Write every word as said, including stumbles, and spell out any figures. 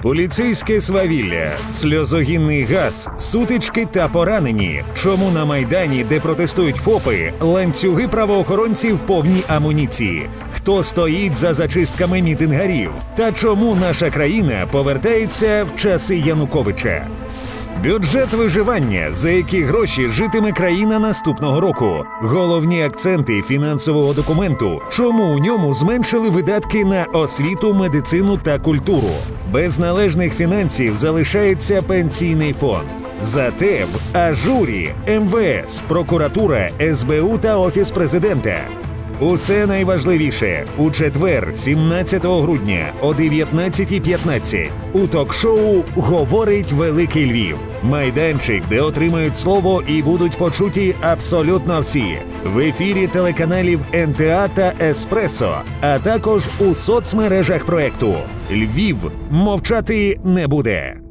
Поліцейське свавілля, сльозогінний газ, сутички та поранені. Чому на Майдані, де протестують ФОПи, ланцюги правоохоронців повні амуніції? Хто стоїть за зачистками мітингарів? Та чому наша країна повертається в часи Януковича? Бюджет виживання, за які гроші житиме країна наступного року. Головні акценти фінансового документу. Чому у ньому зменшили видатки на освіту, медицину та культуру? Без належних фінансів залишається пенсійний фонд. Зате в ажурі ем ве ес, прокуратура, ес бе у та Офіс президента. Усе найважливіше у четвер, сімнадцятого грудня о дев'ятнадцятій п'ятнадцять у ток-шоу «Говорить Великий Львів». Майданчик, де отримають слово і будуть почуті абсолютно всі. В ефірі телеканалів ен те а та Еспресо, а також у соцмережах проекту. Львів мовчати не буде.